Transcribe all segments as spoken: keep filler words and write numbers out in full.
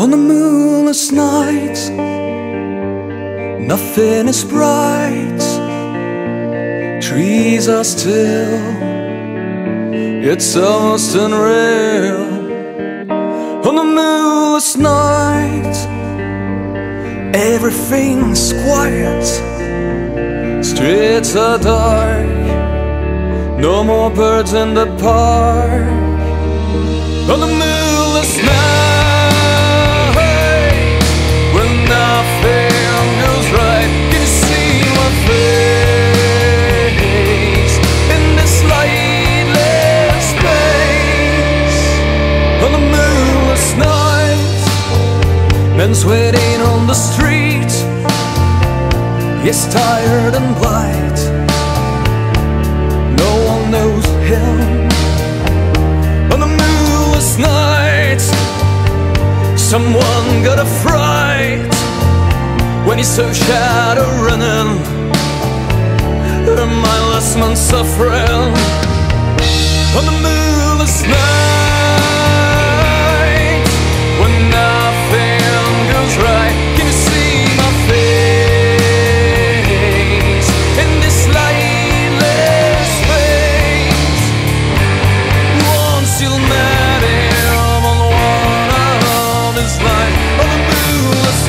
On the moonless nights, nothing is bright. Trees are still, it's almost unreal. On the moonless night, everything's quiet. Streets are dark, no more birds in the park. On the moonless night, when nothing goes right, can you see my face in this lightless space? On the moonless night, men's waiting on the street. He's tired and blind, no one knows him. On the moonless night, someone got a fright when he saw shadow running, a mindless man suffering. On the moonless night, when nothing goes right, can you see my face in this lightless space? Once you met him on one of his night, on the moonless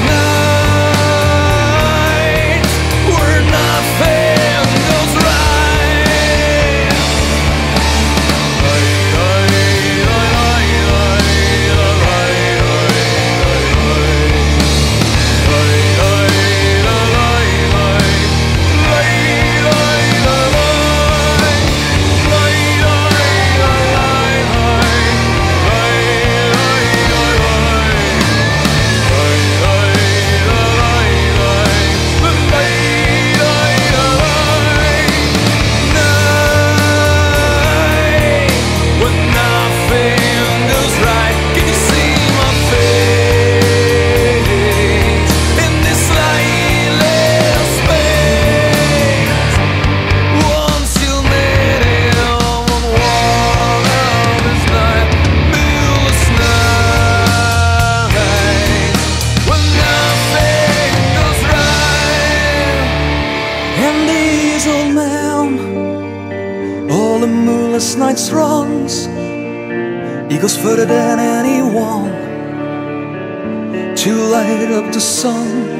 night, where nothing goes right. All the moonless nights runs, he goes further than anyone to light up the sun.